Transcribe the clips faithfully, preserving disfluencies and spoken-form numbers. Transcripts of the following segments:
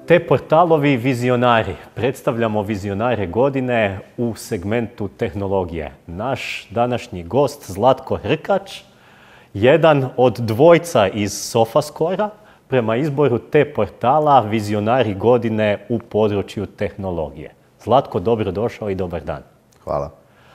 T-portalovi vizionari. Predstavljamo vizionare godine u segmentu tehnologije. Naš današnji gost Zlatko Hrkač, jedan od dvojca iz Sofascora, prema izboru T-portala vizionari godine u području tehnologije. Zlatko, dobro došao i dobar dan. Hvala.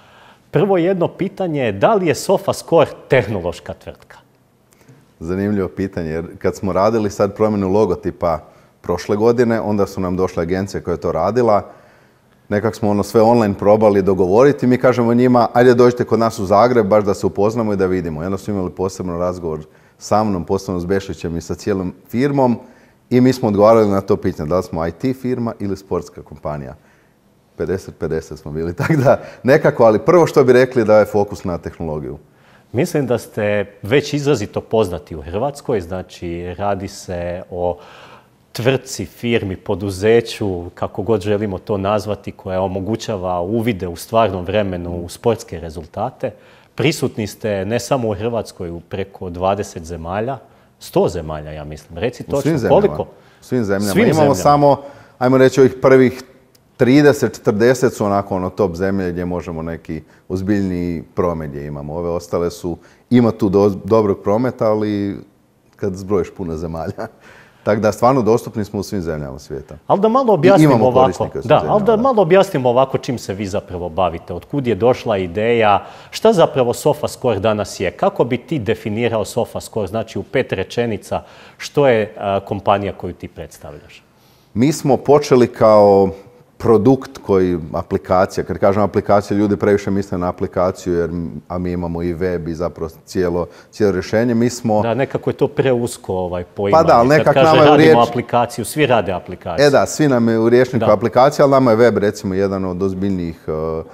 Prvo jedno pitanje je da li je Sofascore tehnološka tvrtka? Zanimljivo pitanje, jer kad smo radili sad promjenu logotipa prošle godine, onda su nam došle agencije koja je to radila. Nekak smo ono sve online probali dogovoriti. Mi kažemo njima, ajde dođite kod nas u Zagreb, baš da se upoznamo i da vidimo. I onda su imali posebno razgovor sa mnom, posebno s Bešićem i sa cijelom firmom. I mi smo odgovarali na to pitanje, da li smo I T firma ili sportska kompanija. pedeset pedeset smo bili, tako da nekako, ali prvo što bi rekli da je fokus na tehnologiju. Mislim da ste već izrazito poznati u Hrvatskoj, znači radi se o tvrtci, firmi, poduzeću, kako god želimo to nazvati, koja omogućava uvide u stvarnom vremenu u sportske rezultate. Prisutni ste ne samo u Hrvatskoj, u preko dvadeset zemalja, sto zemalja, ja mislim. Reci točno koliko? U svim zemljama. Svim Imamo zemljama. Samo, ajmo reći, ovih prvih trideset četrdeset su onako ono top zemlje gdje možemo neki ozbiljniji promet gdje imamo. Ove ostale su, ima tu do, dobrog prometa, ali kad zbrojiš puno zemalja. Tako da stvarno dostupni smo u svim zemljama svijeta. Ali da malo objasnimo ovako, da, ali da malo objasnimo ovako čim se vi zapravo bavite. Otkud je došla ideja, šta zapravo Sofascore danas je? Kako bi ti definirao Sofascore? Znači u pet rečenica što je a, kompanija koju ti predstavljaš? Mi smo počeli kao produkt koji, aplikacija, kad kažem aplikacija, ljudi previše misle na aplikaciju, jer, a mi imamo i web i zapravo cijelo, cijelo rješenje. Mi smo... Da, nekako je to preusko ovaj, poimanje. Pa da, ali nekak kad kaže nama je u radimo riječ... aplikaciju, svi rade aplikaciju. E da, svi nam je u rječniku da. aplikacija, ali nama je web recimo jedan od ozbiljnijih,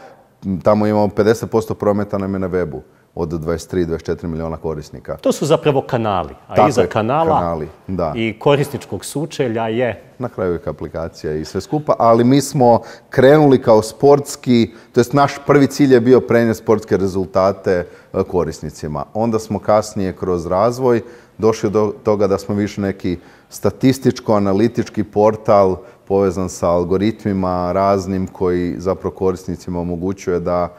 tamo imamo pedeset posto prometa nam je na webu. Od dvadeset tri do dvadeset četiri milijuna korisnika. To su zapravo kanali, a Tako iza je, kanala kanali, da. i korisničkog sučelja je... Na kraju je aplikacija i sve skupa, ali mi smo krenuli kao sportski, to jest naš prvi cilj je bio prenijeti sportske rezultate korisnicima. Onda smo kasnije kroz razvoj došli do toga da smo više neki statističko-analitički portal povezan sa algoritmima raznim koji zapravo korisnicima omogućuje da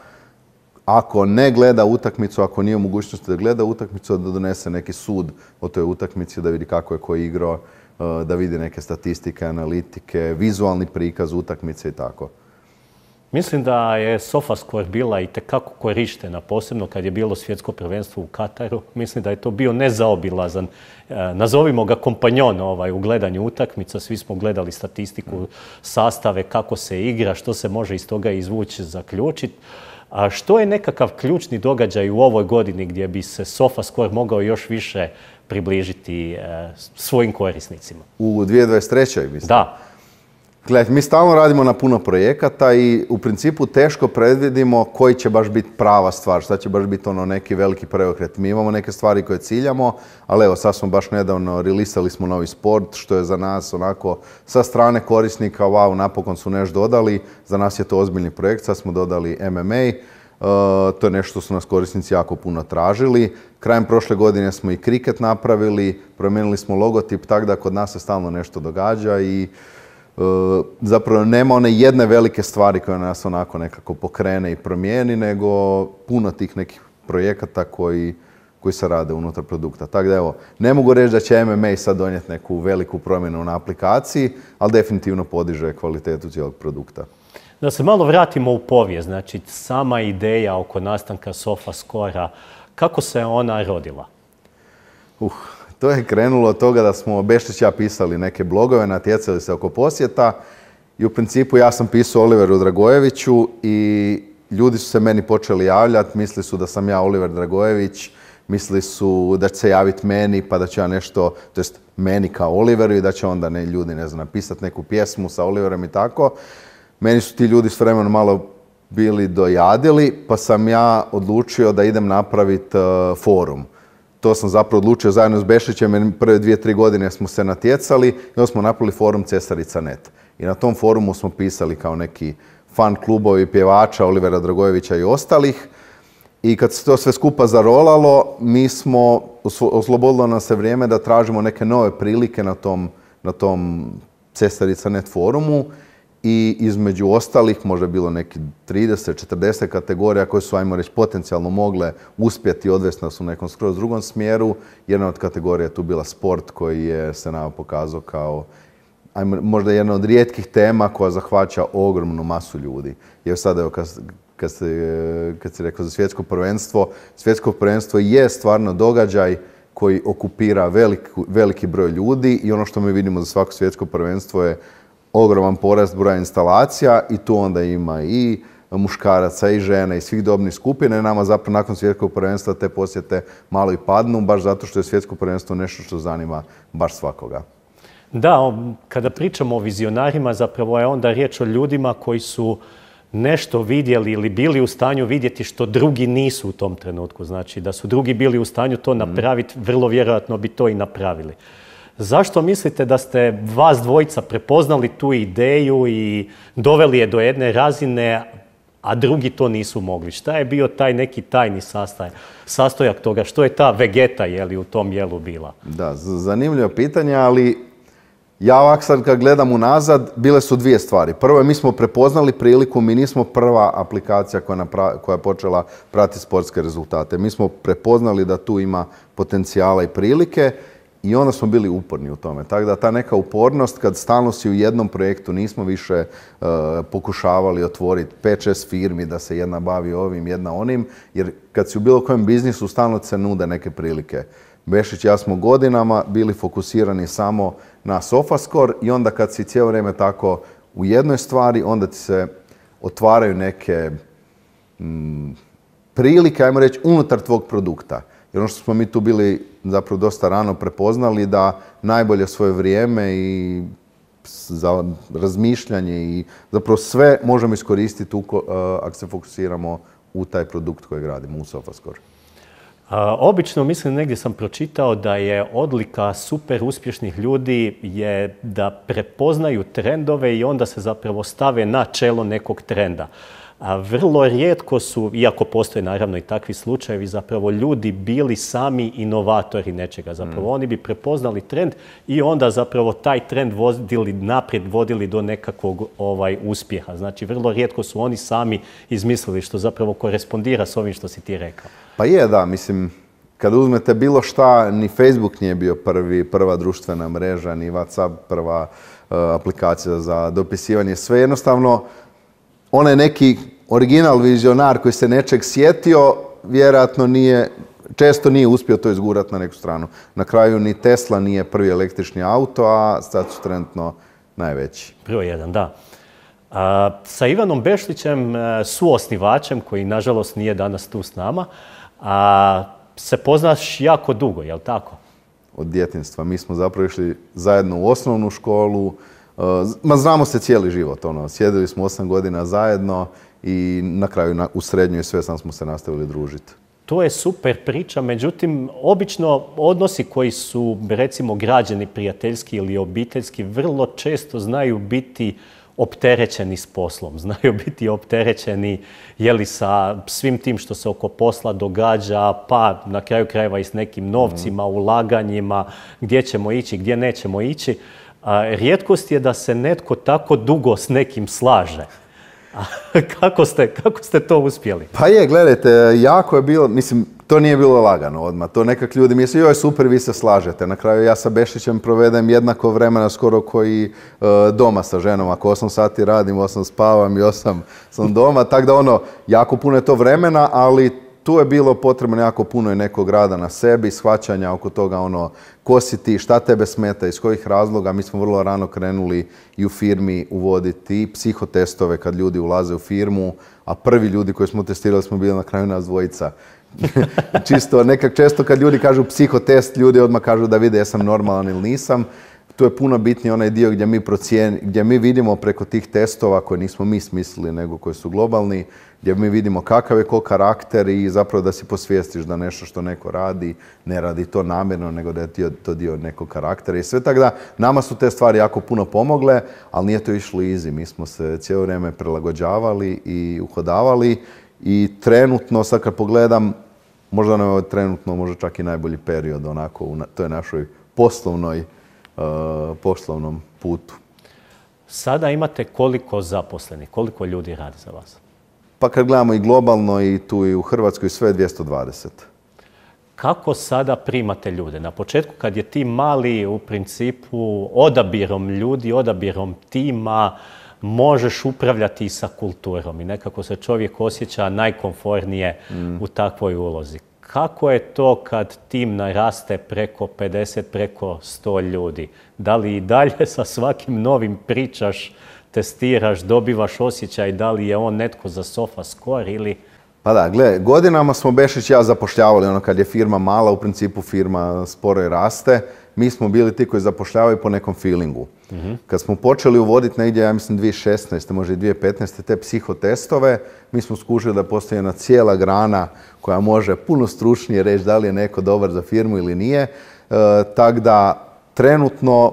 ako ne gleda utakmicu, ako nije u mogućnosti da gleda utakmicu, da donese neki sud o toj utakmici, da vidi kako je ko igrao, da vidi neke statistike, analitike, vizualni prikaz utakmice i tako. Mislim da je Sofascore bila i tekako korištena, posebno kad je bilo svjetsko prvenstvo u Kataru. Mislim da je to bio nezaobilazan, nazovimo ga kompanjon ovaj, u gledanju utakmica. Svi smo gledali statistiku, sastave, kako se igra, što se može iz toga izvući, zaključiti. A što je nekakav ključni događaj u ovoj godini gdje bi se Sofascore mogao još više približiti e, svojim korisnicima? U dvije tisuće dvadeset trećoj mislim. Da. Gledajte, mi stalno radimo na puno projekata i u principu teško predvidimo koji će baš biti prava stvar, šta će baš biti ono neki veliki preokret. Mi imamo neke stvari koje ciljamo, ali evo sad smo baš nedavno rilisali smo novi sport, što je za nas onako sa strane korisnika, wow, napokon su nešto dodali. Za nas je to ozbiljni projekt, sad smo dodali M M A, uh, to je nešto što su nas korisnici jako puno tražili. Krajem prošle godine smo i kriket napravili, promijenili smo logotip, tako da kod nas se stalno nešto događa i Uh, zapravo nema one jedne velike stvari koja nas onako nekako pokrene i promijeni, nego puno tih nekih projekata koji, koji se rade unutar produkta. Tako da evo, ne mogu reći da će M M A sad donijeti neku veliku promjenu na aplikaciji, ali definitivno podiže kvalitetu cijelog produkta. Da se malo vratimo u povijest, znači sama ideja oko nastanka Sofascora, kako se ona rodila? Uh. To je krenulo od toga da smo Bešić i ja pisali neke blogove, natjecali se oko posjeta i u principu ja sam pisao Oliveru Dragojeviću i ljudi su se meni počeli javljati, mislili su da sam ja Oliver Dragojević, mislili su da će se javiti meni pa da ću ja nešto, to jest meni kao Oliveru i da će onda ne, ljudi ne znam, napisati neku pjesmu sa Oliverom i tako. Meni su ti ljudi s vremenom malo bili dojadili pa sam ja odlučio da idem napraviti uh, forum. To sam zapravo odlučio zajedno s Bešićem, jer prve dvije, tri godine smo se natjecali i onda smo napravili forum Cesarica punkt net. I na tom forumu smo pisali kao neki fan klubovi pjevača Olivera Dragojevića i ostalih. I kad se to sve skupa zarolalo, mi smo, oslobodilo nam se vrijeme da tražimo neke nove prilike na tom, na tom Cestarica Net forumu i između ostalih, možda je bilo neki trideset četrdeset kategorija koje su, ajmo reći, potencijalno mogle uspjeti i odvesti nas u nekom skroz drugom smjeru. Jedna od kategorija je tu bila sport koji je se nama pokazao kao ajmo, možda jedna od rijetkih tema koja zahvaća ogromnu masu ljudi. Jer sad, evo, kad, kad, se, kad si rekao za svjetsko prvenstvo, svjetsko prvenstvo je stvarno događaj koji okupira velik, veliki broj ljudi i ono što mi vidimo za svako svjetsko prvenstvo je ogroman porast broja instalacija i tu onda ima i muškaraca i žena i svih dobnih skupina i nama zapravo nakon svjetskog prvenstva te posjete malo i padnu, baš zato što je svjetsko prvenstvo nešto što zanima baš svakoga. Da, kada pričamo o vizionarima, zapravo je onda riječ o ljudima koji su nešto vidjeli ili bili u stanju vidjeti što drugi nisu u tom trenutku. Znači da su drugi bili u stanju to napraviti, vrlo vjerojatno bi to i napravili. Zašto mislite da ste vas dvojica prepoznali tu ideju i doveli je do jedne razine, a drugi to nisu mogli? Šta je bio taj neki tajni sastojak, sastojak toga? Što je ta vegeta je li u tom jelu bila? Da, zanimljivo pitanje, ali ja ovak sad kad gledam unazad, bile su dvije stvari. Prvo je mi smo prepoznali priliku, mi nismo prva aplikacija koja, napra- koja je počela pratiti sportske rezultate. Mi smo prepoznali da tu ima potencijala i prilike i onda smo bili uporni u tome. Tako da ta neka upornost, kad stalno si u jednom projektu, nismo više uh, pokušavali otvoriti pet šest firmi da se jedna bavi ovim, jedna onim, jer kad si u bilo kojem biznisu, stalno se nude neke prilike. Bešić i ja smo godinama bili fokusirani samo na SofaScore i onda kad si cijelo vrijeme tako u jednoj stvari, onda ti se otvaraju neke mm, prilike, ajmo reći, unutar tvog produkta. Jer ono što smo mi tu bili zapravo dosta rano prepoznali da najbolje svoje vrijeme i za razmišljanje i zapravo sve možemo iskoristiti uh, ako se fokusiramo u taj produkt kojeg radimo, u SofaScore. Obično, mislim, negdje sam pročitao da je odlika super uspješnih ljudi je da prepoznaju trendove i onda se zapravo stave na čelo nekog trenda. A vrlo rijetko su, iako postoje naravno i takvi slučajevi, zapravo ljudi bili sami inovatori nečega. Zapravo mm. oni bi prepoznali trend i onda zapravo taj trend vodili naprijed, vodili do nekakvog ovaj, uspjeha. Znači vrlo rijetko su oni sami izmislili, što zapravo korespondira s ovim što si ti rekao. Pa je, da, mislim, kad uzmete bilo šta, ni Facebook nije bio prvi, prva društvena mreža, ni WhatsApp prva uh, aplikacija za dopisivanje. Sve jednostavno, onaj neki original vizionar koji se nečeg sjetio, vjerojatno nije, često nije uspio to izgurati na neku stranu. Na kraju ni Tesla nije prvi električni auto, a sad su trenutno najveći. Prvo jedan, da. A, sa Ivanom Bešlićem, suosnivačem, koji nažalost nije danas tu s nama, a, se poznaš jako dugo, je li tako? Od djetinjstva. Mi smo zapravo išli zajedno u osnovnu školu. Ma znamo se cijeli život, ono, sjedili smo osam godina zajedno i na kraju na, u srednjoj sve sam smo se nastavili družiti. To je super priča, međutim, obično odnosi koji su, recimo, građeni prijateljski ili obiteljski, vrlo često znaju biti opterećeni s poslom, znaju biti opterećeni jeli, sa svim tim što se oko posla događa, pa na kraju krajeva i s nekim novcima, mm. ulaganjima, gdje ćemo ići, gdje nećemo ići. A, rijetkost je da se netko tako dugo s nekim slaže. A, kako ste, kako ste to uspjeli? Pa je, gledajte, jako je bilo, mislim, to nije bilo lagano odmah. To nekak ljudi misle, joj super, vi se slažete. Na kraju ja sa Bešićem provedem jednako vremena skoro koji uh, doma sa ženom. Ako osam sati radim, osam spavam i osam sam doma. Tako da ono, jako puno je to vremena, ali tu je bilo potrebno jako puno i nekog rada na sebi, shvaćanja oko toga ono, ko si ti, šta tebe smeta, iz kojih razloga. Mi smo vrlo rano krenuli i u firmi uvoditi psihotestove kad ljudi ulaze u firmu, a prvi ljudi koji smo testirali smo bili na kraju nas dvojica. Čisto, nekak često kad ljudi kažu psihotest, ljudi odmah kažu da vide jesam normalan ili nisam. Tu je puno bitniji onaj dio gdje mi, procijeni, gdje mi vidimo preko tih testova koje nismo mi smislili nego koji su globalni, gdje mi vidimo kakav je ko karakter i zapravo da si posvijestiš da nešto što neko radi, ne radi to namjerno, nego da je to dio nekog karaktera i sve. Tako da nama su te stvari jako puno pomogle, ali nije to išlo easy. Mi smo se cijelo vrijeme prilagođavali i uhodavali i trenutno, sad kad pogledam, možda nam je trenutno možda čak i najbolji period onako u toj našoj poslovnoj, uh, poslovnom putu. Sada imate koliko zaposlenih, koliko ljudi radi za vas? Pa kad gledamo i globalno i tu i u Hrvatskoj sve dvjesto dvadeset. Kako sada primate ljude? Na početku kad je tim mali, u principu odabirom ljudi, odabirom tima, možeš upravljati i sa kulturom i nekako se čovjek osjeća najkomfornije mm. u takvoj ulozi. Kako je to kad tim naraste preko pedeset, preko sto ljudi? Da li i dalje sa svakim novim pričaš, testiraš, dobivaš osjećaj da li je on netko za SofaScore ili... Pa da, gle, godinama smo Bešić i ja zapošljavali, ono kad je firma mala, u principu firma sporo i raste, mi smo bili ti koji zapošljavaju po nekom feelingu. Mm-hmm. Kad smo počeli uvoditi negdje, ja mislim dvije tisuće šesnaeste, možda i dvije tisuće petnaeste, te psihotestove, mi smo skužili da postoji jedna cijela grana koja može puno stručnije reći da li je neko dobar za firmu ili nije. E, tako da trenutno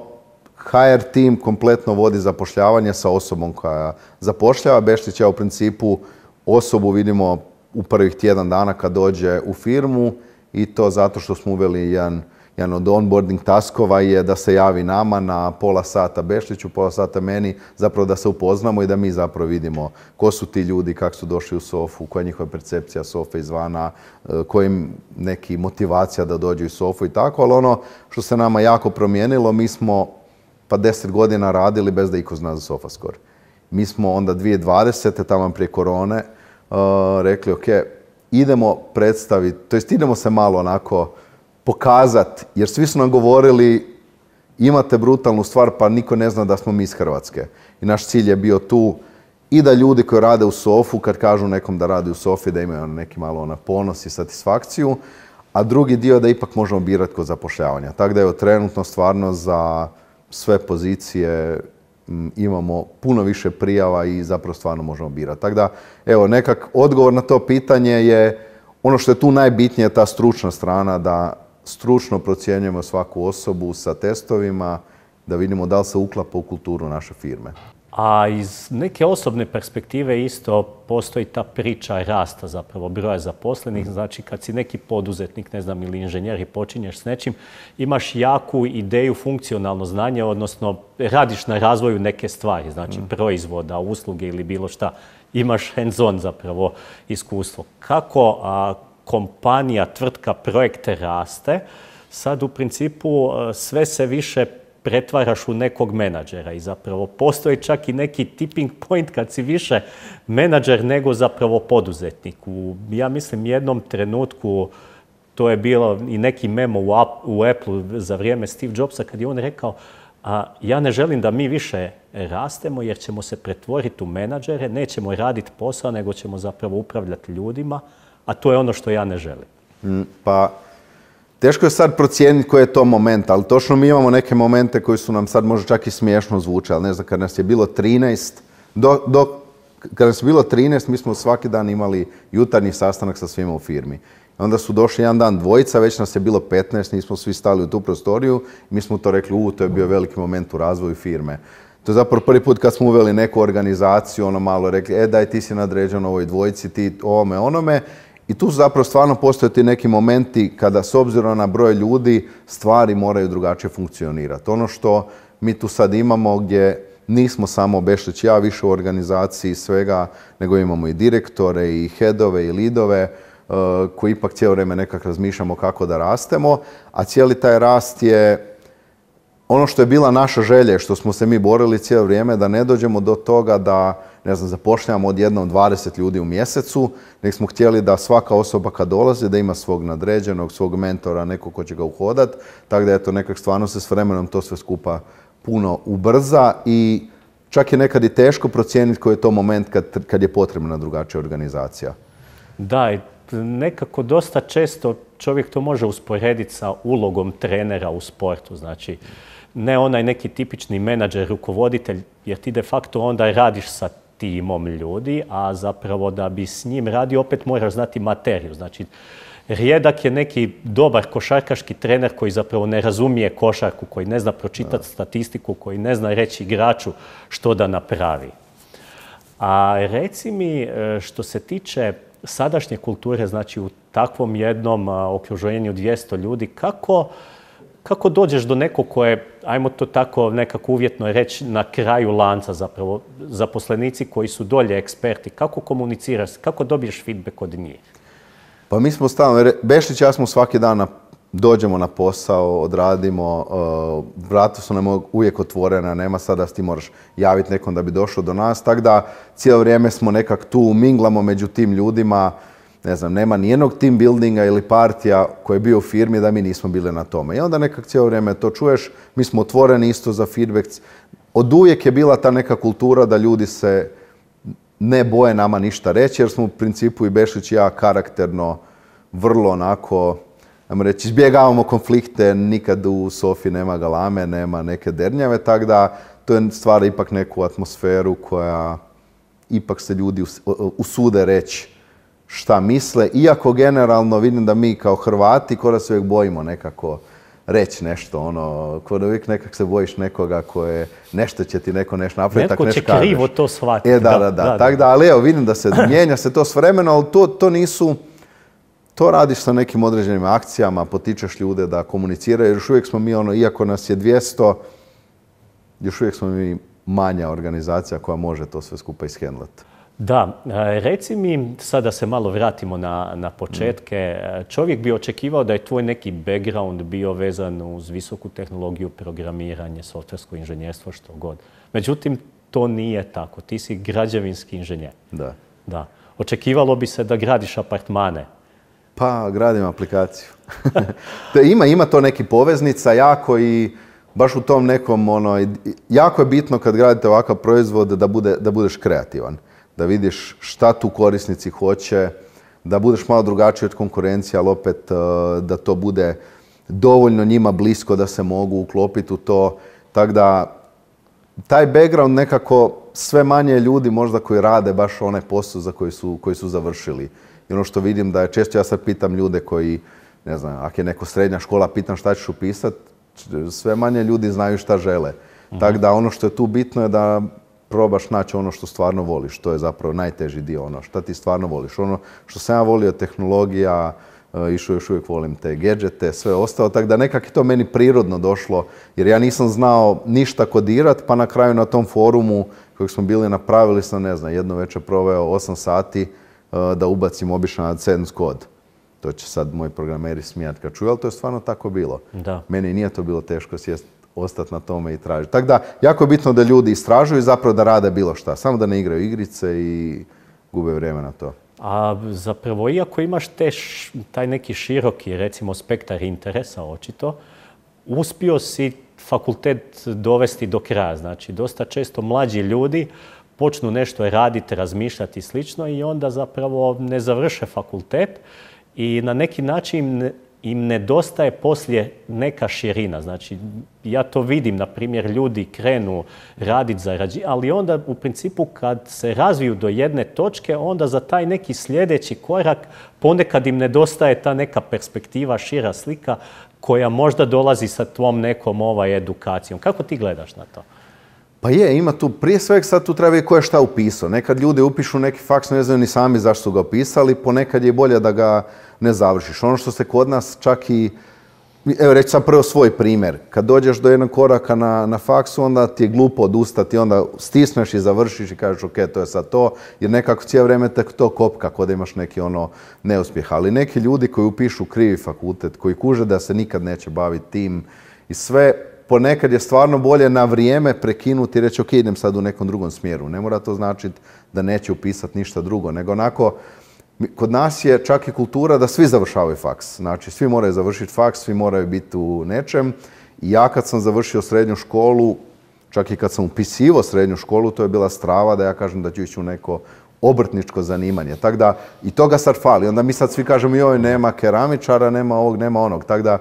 H R tim kompletno vodi zapošljavanje sa osobom koja zapošljava. Bešić ja u principu osobu vidimo u prvih tjedan dana kad dođe u firmu i to zato što smo uveli jedan, jedan od onboarding taskova je da se javi nama na pola sata Bešiću, pola sata meni, zapravo da se upoznamo i da mi zapravo vidimo ko su ti ljudi, kako su došli u Sofu, koja je njihova percepcija Sofe izvana, koja im neki motivacija da dođu u Sofu i tako, ali ono što se nama jako promijenilo, mi smo pa deset godina radili bez da iko zna za SofaScore. Mi smo onda dvije tisuće dvadesete tamo prije korone, Uh, rekli, ok, idemo predstaviti, to jest idemo se malo onako pokazati, jer svi su nam govorili imate brutalnu stvar, pa niko ne zna da smo mi iz Hrvatske. I naš cilj je bio tu i da ljudi koji rade u Sofu, kad kažu nekom da radi u Sofi, da imaju neki malo na ponos i satisfakciju, a drugi dio da ipak možemo birati kod zapošljavanja. Tako da je trenutno stvarno za sve pozicije imamo puno više prijava i zapravo stvarno možemo birati. Tako da, evo, nekak odgovor na to pitanje je ono što je tu najbitnije, ta stručna strana, da stručno procjenjujemo svaku osobu sa testovima, da vidimo da li se uklapa u kulturu naše firme. A iz neke osobne perspektive isto postoji ta priča rasta zapravo broja zaposlenih. Znači kad si neki poduzetnik, ne znam, ili inženjer i počinješ s nečim, imaš jaku ideju, funkcionalno znanje, odnosno radiš na razvoju neke stvari, znači mm. proizvoda, usluge ili bilo šta. Imaš hands-on zapravo iskustvo. Kako a, kompanija, tvrtka, projekt raste, sad u principu sve se više pretvaraš u nekog menadžera i zapravo postoji čak i neki tipping point kad si više menadžer nego zapravo poduzetnik. U, ja mislim, jednom trenutku, to je bilo i neki memo u, u Apple za vrijeme Steve Jobsa kad je on rekao a ja ne želim da mi više rastemo jer ćemo se pretvoriti u menadžere, nećemo raditi posao nego ćemo zapravo upravljati ljudima, a to je ono što ja ne želim. Mm, pa... Teško je sad procijeniti koji je to moment, ali točno mi imamo neke momente koji su nam sad možda čak i smiješno zvuče, ali ne znam, kad nas je bilo trinaest, do, do, kad nas je bilo trinaest, mi smo svaki dan imali jutarnji sastanak sa svima u firmi. Onda su došli jedan dan dvojica, već nas je bilo petnaest, nismo svi stali u tu prostoriju i mi smo to rekli, u, to je bio veliki moment u razvoju firme. To je zapravo prvi put kad smo uveli neku organizaciju, ono malo rekli, e daj ti si nadređen ovoj dvojici, ti ovome, onome. I tu zapravo stvarno postoje ti neki momenti kada s obzirom na broj ljudi stvari moraju drugačije funkcionirati. Ono što mi tu sad imamo gdje nismo samo Bešić ja više u organizaciji svega, nego imamo i direktore i headove i lidove uh, koji ipak cijelo vrijeme nekak razmišljamo kako da rastemo, a cijeli taj rast je ono što je bila naša želja, što smo se mi borili cijelo vrijeme, da ne dođemo do toga da, ne znam, zapošljavamo odjednom dvadeset ljudi u mjesecu, nego smo htjeli da svaka osoba kad dolazi da ima svog nadređenog, svog mentora, nekog ko će ga uhodat, tako da eto, nekak stvarno se s vremenom to sve skupa puno ubrza i čak je nekad i teško procijeniti koji je to moment kad, kad je potrebna drugačija organizacija. Da, i nekako dosta često čovjek to može usporediti sa ulogom trenera u sportu. Znači, ne onaj neki tipični menadžer, rukovoditelj, jer ti de facto onda radiš sa timom ljudi, a zapravo da bi s njim radio opet moraš znati materiju. Znači, rijedak je neki dobar košarkaški trener koji zapravo ne razumije košarku, koji ne zna pročitati statistiku, koji ne zna reći igraču što da napravi. A reci mi, što se tiče sadašnje kulture, znači u takvom jednom okruženju dvjesto ljudi, kako, kako dođeš do nekog ko je ajmo to tako nekako uvjetno reći, na kraju lanca zapravo, zaposlenici koji su dolje eksperti, kako komuniciraš, kako dobiješ feedback od njih? Pa mi smo stalno, Bešić i ja smo svaki dan na, dođemo na posao, odradimo, uh, vrata su nam uvijek otvorena, nema sada da ti moraš javiti nekom da bi došao do nas, tako da cijelo vrijeme smo nekak tu, minglamo među tim ljudima, ne znam, nema nijednog team buildinga ili partija koji je bio u firmi da mi nismo bili na tome. I onda nekak cijelo vrijeme to čuješ, mi smo otvoreni isto za feedback. Od uvijek je bila ta neka kultura da ljudi se ne boje nama ništa reći, jer smo u principu i Bešić i ja karakterno vrlo onako, ajmo reći, izbjegavamo konflikte, nikad u sofi nema galame, nema neke dernjave, tako da to je stvara ipak neku atmosferu koja ipak se ljudi usude reći šta misle, iako generalno vidim da mi kao Hrvati ko da se uvijek bojimo nekako reći nešto, ono, ko da uvijek nekak se bojiš nekoga koje nešto će ti neko nešto napraviti, tak nešto kažeš. Netko će krivo to shvatiti. E, da, da, da. da, da. Tako da, ali evo, vidim da se mijenja se to s vremenom, ali to, to nisu, to radiš sa nekim određenim akcijama, potičeš ljude da komuniciraju, jer još uvijek smo mi, ono, iako nas je dvjesto, još uvijek smo mi manja organizacija koja može to sve skupa ishendlati. Da, reci mi, sad da se malo vratimo na, na početke, čovjek bi očekivao da je tvoj neki background bio vezan uz visoku tehnologiju, programiranje, softversko inženjerstvo, što god. Međutim, to nije tako. Ti si građevinski inženjer. Da. Da. Očekivalo bi se da gradiš apartmane. Pa, gradim aplikaciju. ima, ima to neki poveznica jako i baš u tom nekom, ono, jako je bitno kad gradite ovakav proizvod da, bude, da budeš kreativan. Da vidiš šta tu korisnici hoće, da budeš malo drugačiji od konkurencije, ali opet da to bude dovoljno njima blisko da se mogu uklopiti u to. Tako da taj background nekako sve manje ljudi možda koji rade baš onaj posao za koji su, koji su završili. I ono što vidim da je često, ja sad pitam ljude koji, ne znam, ako je neko srednja škola, pitam šta ćeš upisati, sve manje ljudi znaju šta žele. Uh-huh. Tako da ono što je tu bitno je da probaš naći ono što stvarno voliš. To je zapravo najteži dio, ono što ti stvarno voliš. Ono što sam ja volio, tehnologija, išao još uvijek volim te gadgete, sve ostalo. Tako da nekako je to meni prirodno došlo, jer ja nisam znao ništa kodirati, pa na kraju na tom forumu kojeg smo bili napravili sam, ne znam, jedno večer proveo osam sati da ubacim običan AdSense kod. To će sad moji programeri smijati kad čuju, ali to je stvarno tako bilo. Da. Meni nije to bilo teško sjesti, ostati na tome i tražiti. Tako da, jako je bitno da ljudi istražuju i zapravo da rade bilo šta. Samo da ne igraju igrice i gube vrijeme na to. A zapravo, iako imaš te š, taj neki široki, recimo, spektar interesa, očito, uspio si fakultet dovesti do kraja. Znači, dosta često mlađi ljudi počnu nešto raditi, razmišljati i slično i onda zapravo ne završe fakultet i na neki način im nedostaje poslije neka širina. Znači, ja to vidim, na primjer, ljudi krenu raditi, zarađivati, ali onda u principu kad se razviju do jedne točke, onda za taj neki sljedeći korak ponekad im nedostaje ta neka perspektiva, šira slika koja možda dolazi sa tvom nekom ovaj edukacijom. Kako ti gledaš na to? Pa je, ima tu, prije svega sad tu treba vidjeti ko je šta upisao. Nekad ljudi upišu neki faks, ne znaju ni sami zašto su ga upisali, ponekad je bolje da ga ne završiš. Ono što se kod nas čak i, evo reći sam prvo svoj primjer, kad dođeš do jednog koraka na, na faksu, onda ti je glupo odustati, onda stisneš i završiš i kažeš ok, to je sad to, jer nekako cijelo vrijeme te to kopka kod da imaš neki ono neuspjeh. Ali neki ljudi koji upišu krivi fakultet, koji kuže da se nikad neće baviti tim i sve, ponekad je stvarno bolje na vrijeme prekinuti i reći ok, idem sad u nekom drugom smjeru. Ne mora to značiti da neće upisati ništa drugo, nego onako, kod nas je čak i kultura da svi završavaju faks. Znači, svi moraju završiti faks, svi moraju biti u nečem. I ja kad sam završio srednju školu, čak i kad sam upisivao srednju školu, to je bila strava da ja kažem da ću ići u neko obrtničko zanimanje. Tako da, i toga sad fali. Onda mi sad svi kažemo, joj, nema keramičara, nema ovog, nema onog. Tako da,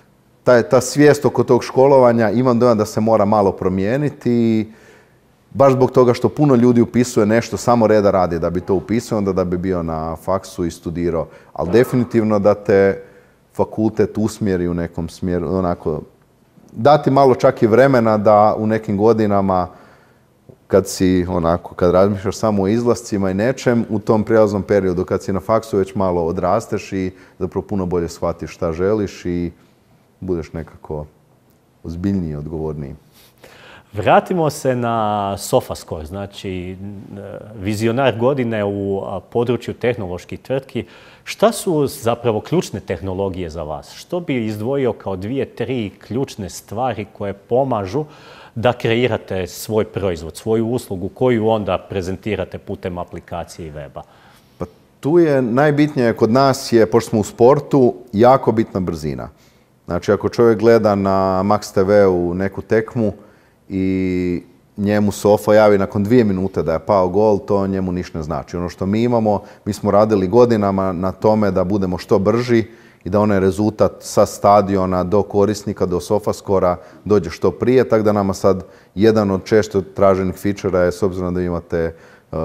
ta, ta svijest oko tog školovanja, imam dojam da se mora malo promijeniti i baš zbog toga što puno ljudi upisuje nešto, samo reda radi da bi to upisao, onda da bi bio na faksu i studirao. Ali definitivno da te fakultet usmjeri u nekom smjeru, onako, dati malo čak i vremena da u nekim godinama, kad si, onako, kad razmišljaš samo o izlascima i nečem, u tom prijelaznom periodu, kad si na faksu već malo odrasteš i zapravo puno bolje shvatiš šta želiš i budeš nekako ozbiljniji i odgovorniji. Vratimo se na SofaScore, znači vizionar godine u području tehnoloških tvrtki. Šta su zapravo ključne tehnologije za vas? Što bi izdvojio kao dvije, tri ključne stvari koje pomažu da kreirate svoj proizvod, svoju uslugu koju onda prezentirate putem aplikacije i weba? Pa tu je najbitnije kod nas je, pošto smo u sportu, jako bitna brzina. Znači ako čovjek gleda na Max te ve-u neku tekmu i njemu Sofa javi nakon dvije minute da je pao gol, to njemu ništa ne znači. Ono što mi imamo, mi smo radili godinama na tome da budemo što brži i da onaj rezultat sa stadiona do korisnika, do SofaScora dođe što prije, tako da nama sad jedan od često traženih feature-a je, s obzirom da imate uh,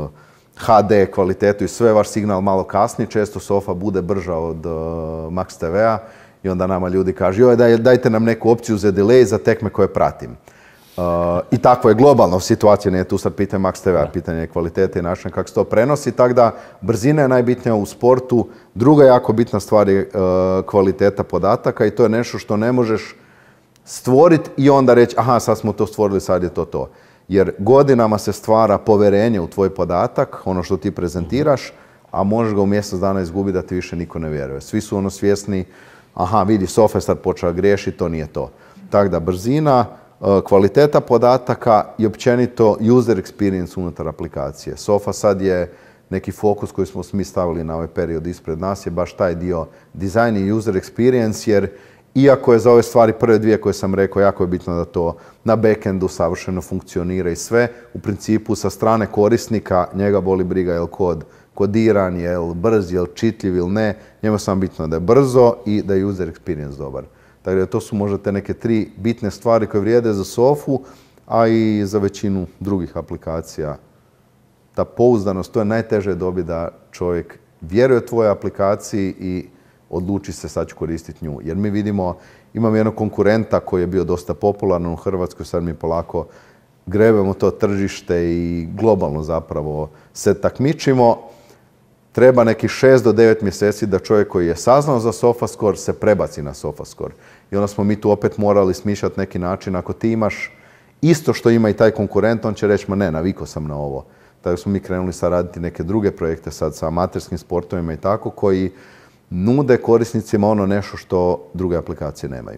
ha de kvalitetu i sve, vaš signal malo kasni, često Sofa bude brža od uh, Max te ve-a i onda nama ljudi kažu joj, daj, dajte nam neku opciju za delay za tekme koje pratim. Uh, I takva je globalna situacija, nije tu sad pitanje Max te ve-a, pitanje je kvalitete i način kako se to prenosi, tako da brzina je najbitnija u sportu. Druga jako bitna stvar je uh, kvaliteta podataka i to je nešto što ne možeš stvoriti i onda reći aha, sad smo to stvorili, sad je to to. Jer godinama se stvara poverenje u tvoj podatak, ono što ti prezentiraš, a možeš ga u mjesec dana izgubiti da ti više niko ne vjeruje. Svi su ono svjesni, aha, vidi, Sofa je sad počela griješiti, to nije to. Tako da brzina, kvaliteta podataka i općenito user experience unutar aplikacije. Sofa sad je neki fokus koji smo mi stavili na ovaj period ispred nas je baš taj dio design i user experience, jer iako je za ove stvari prve dvije koje sam rekao jako je bitno da to na backendu savršeno funkcionira i sve, u principu sa strane korisnika njega boli briga je li kod kodiran, je li brz, je li čitljiv ili ne, njemu je samo bitno da je brzo i da je user experience dobar. Tako da to su možda te neke tri bitne stvari koje vrijede za Sofu, a i za većinu drugih aplikacija. Ta pouzdanost, to je najteže dobiti da čovjek vjeruje tvojoj aplikaciji i odluči se sad ću koristiti nju. Jer mi vidimo, imam jednog konkurenta koji je bio dosta popularan u Hrvatskoj, sad mi polako grebemo to tržište i globalno zapravo se takmičimo. Treba nekih šest do devet mjeseci da čovjek koji je saznao za SofaScore se prebaci na SofaScore. I onda smo mi tu opet morali smišljati neki način. Ako ti imaš isto što ima i taj konkurent, on će reći, ma ne, navikao sam na ovo. Tako smo mi krenuli sad raditi neke druge projekte sad sa amaterskim sportovima i tako, koji nude korisnicima ono nešto što druge aplikacije nemaju.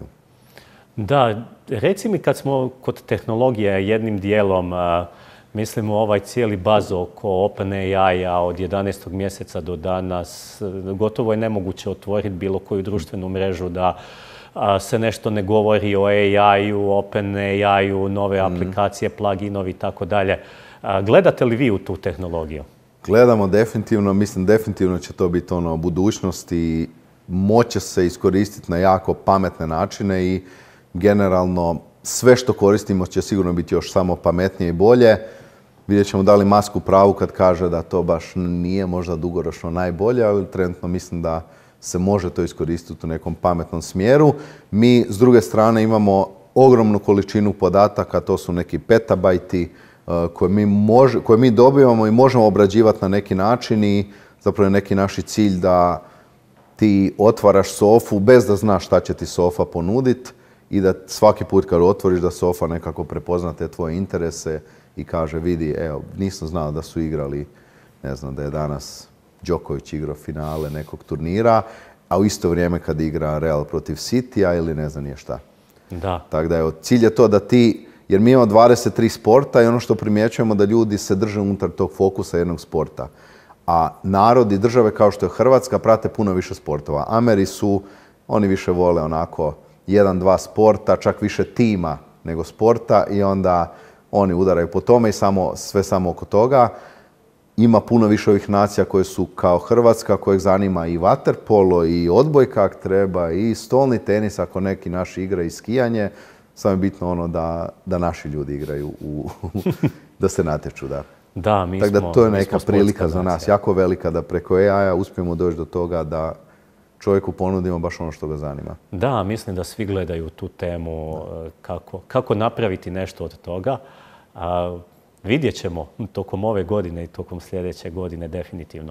Da, reci mi kad smo kod tehnologije jednim dijelom, mislimo ovaj cijeli baz oko OpenAI-a od jedanaestog mjeseca do danas, gotovo je nemoguće otvoriti bilo koju društvenu mrežu da se nešto ne govori o A I-u, OpenAI-u, nove aplikacije, pluginovi i tako dalje. Gledate li vi u tu tehnologiju? Gledamo definitivno, mislim definitivno će to biti ono budućnost i moće se iskoristiti na jako pametne načine i generalno sve što koristimo će sigurno biti još samo pametnije i bolje. Vidjet ćemo da li Musk u pravu kad kaže da to baš nije možda dugoročno najbolje, ali trenutno mislim da se može to iskoristiti u nekom pametnom smjeru. Mi s druge strane imamo ogromnu količinu podataka, to su neki petabajti koje mi, može, koje mi dobivamo i možemo obrađivati na neki način i zapravo je neki naš cilj da ti otvaraš Sofu bez da znaš šta će ti Sofa ponuditi i da svaki put kad otvoriš da Sofa nekako prepozna te tvoje interese i kaže vidi, evo, nisam znao da su igrali, ne znam, da je danas Djokovic igrao finale nekog turnira, a u isto vrijeme kad igra Real protiv Citya ili ne znam nije šta. Da. Tako da, evo, cilj je to da ti, jer mi imamo dvadeset tri sporta i ono što primjećujemo da ljudi se drže unutar tog fokusa jednog sporta. A narod i države kao što je Hrvatska prate puno više sportova. Ameri su, oni više vole onako jedan, dva sporta, čak više tima nego sporta i onda oni udaraju po tome i samo, sve samo oko toga. Ima puno više ovih nacija koje su kao Hrvatska, kojeg zanima i vaterpolo, i odbojka ako treba, i stolni tenis ako neki naši igra i skijanje. Samo je bitno ono da, da naši ljudi igraju, u, da se natječu. Da. Da, mi Tako da smo, to je neka prilika za nas, nacija. jako velika, da preko A I-a uspijemo doći do toga da čovjeku ponudimo baš ono što ga zanima. Da, mislim da svi gledaju tu temu kako, kako napraviti nešto od toga. A, vidjet ćemo tokom ove godine i tokom sljedeće godine definitivno.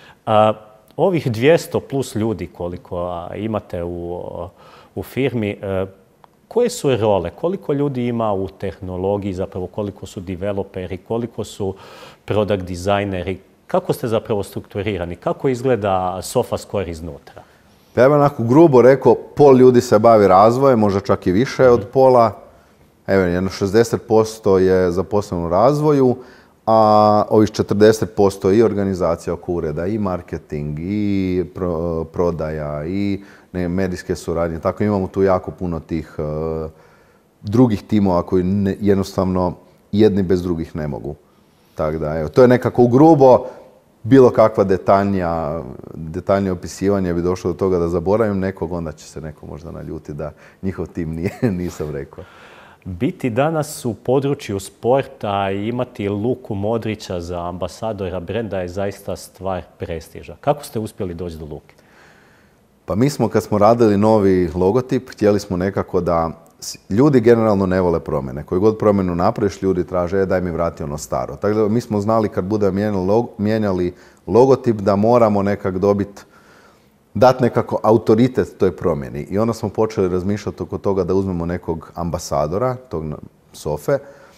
A, ovih dvjesto plus ljudi koliko imate u, u firmi, koje su role, koliko ljudi ima u tehnologiji, zapravo koliko su developeri, koliko su product dizajneri, kako ste zapravo strukturirani, kako izgleda SofaScore iznutra? Ja bih onako grubo rekao, pol ljudi se bavi razvojem, možda čak i više od pola. Evo, jedno šezdeset posto je zaposleno u razvoju, a ovih četrdeset posto i organizacija oko ureda, i marketing, i pro, prodaja, i ne, medijske suradnje. Tako imamo tu jako puno tih uh, drugih timova koji ne, jednostavno jedni bez drugih ne mogu. Tako da, evo, to je nekako grubo. Bilo kakva detaljnija, detaljnije opisivanje bi došlo do toga da zaboravim nekog, onda će se neko možda naljuti da njihov tim nije, nisam rekao. Biti danas u području sporta i imati Luku Modrića za ambasadora brenda je zaista stvar prestiža. Kako ste uspjeli doći do Luke? Pa mi smo, kad smo radili novi logotip, htjeli smo nekako da ljudi generalno ne vole promjene. Koju god promjenu napraviš, ljudi traže, e, daj mi vrati ono staro. Tako da mi smo znali kad budemo mijenjali, mijenjali logotip da moramo nekak dobiti, dati nekako autoritet toj promjeni. I onda smo počeli razmišljati oko toga da uzmemo nekog ambasadora, tog Sofe.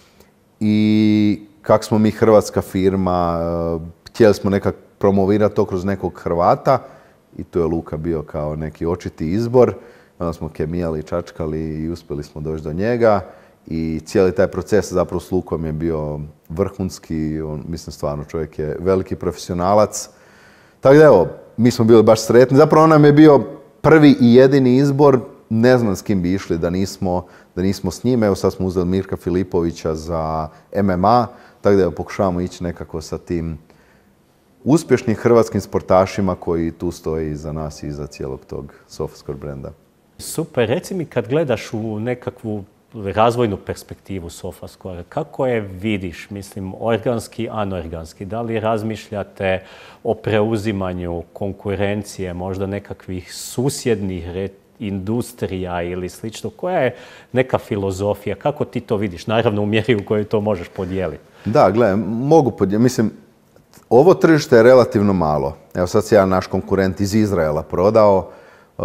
I kak smo mi hrvatska firma, htjeli smo nekak promovirati to kroz nekog Hrvata. I tu je Luka bio kao neki očiti izbor. Onda smo kemijali, čačkali i uspjeli smo doći do njega. I cijeli taj proces zapravo s Lukom je bio vrhunski. On, mislim, stvarno čovjek je veliki profesionalac. Tako da evo, mi smo bili baš sretni. Zapravo on nam je bio prvi i jedini izbor. Ne znam s kim bi išli da nismo, da nismo s njime. Evo sad smo uzeli Mirka Filipovića za M M A. Tako da evo, pokušavamo ići nekako sa tim uspješnim hrvatskim sportašima koji tu stoji iza nas i iza cijelog tog SofaScore brenda. Super, reci mi kad gledaš u nekakvu razvojnu perspektivu SofaScore, kako je vidiš, mislim, organski, anorganski? Da li razmišljate o preuzimanju konkurencije, možda nekakvih susjednih industrija ili slično? Koja je neka filozofija? Kako ti to vidiš? Naravno u mjeri u kojoj to možeš podijeliti. Da, gledaj, mogu podijeliti. Mislim, ovo tržište je relativno malo. Evo sad se jedan naš konkurent iz Izraela prodao. Uh,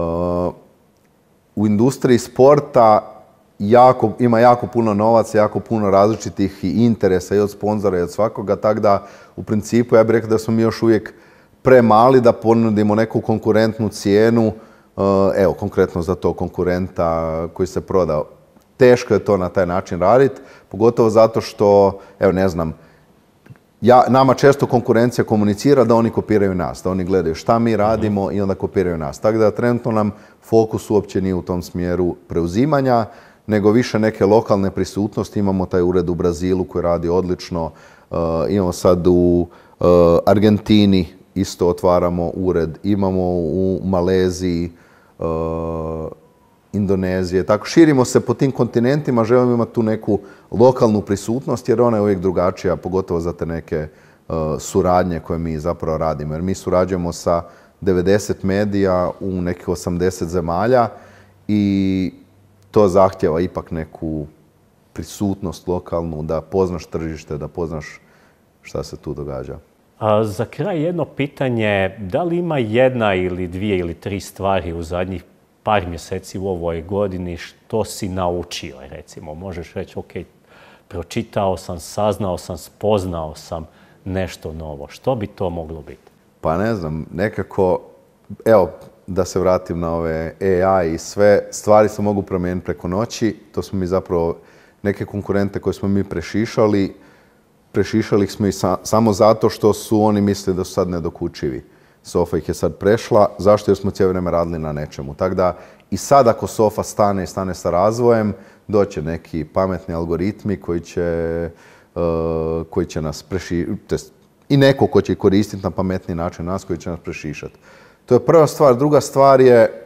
u industriji sporta jako, ima jako puno novaca, jako puno različitih interesa i od sponzora i od svakoga, tako da u principu ja bih rekao da smo mi još uvijek premali da ponudimo neku konkurentnu cijenu, uh, evo konkretno za to konkurenta koji se prodao. Teško je to na taj način raditi, pogotovo zato što, evo ne znam, Ja, nama često konkurencija komunicira da oni kopiraju nas, da oni gledaju šta mi radimo i onda kopiraju nas. Tako da trenutno nam fokus uopće nije u tom smjeru preuzimanja, nego više neke lokalne prisutnosti. Imamo taj ured u Brazilu koji radi odlično, uh, imamo sad u uh, Argentini isto otvaramo ured, imamo u Maleziji, uh, Indonezije. Tako širimo se po tim kontinentima, želimo imati tu neku lokalnu prisutnost jer ona je uvijek drugačija, pogotovo za te neke uh, suradnje koje mi zapravo radimo. Jer mi surađujemo sa devedeset medija u nekih osamdeset zemalja i to zahtjeva ipak neku prisutnost lokalnu, da poznaš tržište, da poznaš šta se tu događa. A za kraj jedno pitanje, da li ima jedna ili dvije ili tri stvari u zadnjih par mjeseci u ovoj godini što si naučio, recimo? Možeš reći, ok, pročitao sam, saznao sam, spoznao sam nešto novo. Što bi to moglo biti? Pa ne znam, nekako, evo, da se vratim na ove A I i sve, stvari se mogu promijeniti preko noći. To smo mi zapravo, neke konkurente koje smo mi prešišali, prešišali smo ih sa, samo zato što su oni mislili da su sad nedokučivi. Sofa ih je sad prešla. Zašto? Jer smo cijelo vrijeme radili na nečemu. Tako da i sad ako Sofa stane i stane sa razvojem, doće neki pametni algoritmi koji će, uh, koji će nas prešišati. I neko ko će koristiti na pametni način nas koji će nas prešišati. To je prva stvar. Druga stvar je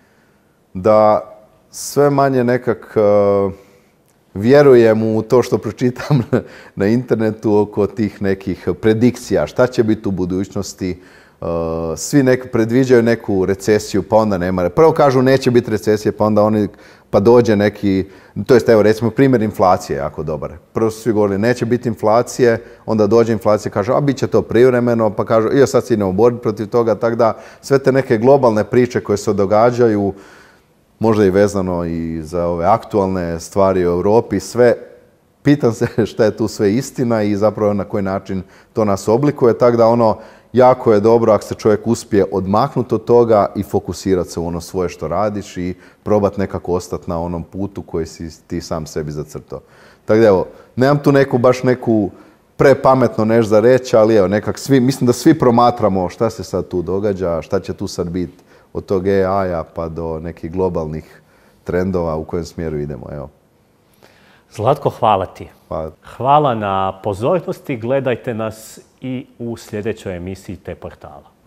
da sve manje nekak uh, vjerujem u to što pročitam na internetu oko tih nekih predikcija. Šta će biti u budućnosti? Uh, svi nek predviđaju neku recesiju, pa onda nema. Prvo kažu neće biti recesije, pa onda oni, pa dođe neki, to jest evo recimo primjer inflacije je jako dobar. Prvo su svi govorili neće biti inflacije, onda dođe inflacija, kaže a bit će to privremeno, pa kažu i sad se idemo boriti protiv toga, tako da sve te neke globalne priče koje se događaju možda i vezano i za ove aktualne stvari u Europi, sve. Pitam se šta je tu sve istina i zapravo na koji način to nas oblikuje, tako da ono, jako je dobro ako se čovjek uspije odmaknuti od toga i fokusirati se u ono svoje što radiš i probati nekako ostati na onom putu koji si ti sam sebi zacrtao. Tako da evo, nemam tu neku baš neku prepametno nešto za reći, ali evo, nekak svi, mislim da svi promatramo šta se sad tu događa, šta će tu sad biti od tog A I-a pa do nekih globalnih trendova u kojem smjeru idemo, evo. Zlatko, hvala ti. Pa, Hvala na pozornosti, gledajte nas i u sljedećoj emisiji T-portala.